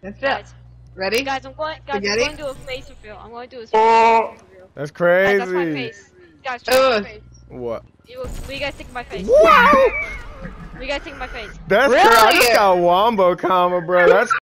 That's it. Guys, Ready? guys, I'm going to do a face reveal. I'm going to do a face reveal. That's Guys, that's my crazy. face. Guys, check my face. What? Will you guys take my face? Wow! Will you guys take my face? That's crazy. I just Brilliant. got wombo comma, bro. That's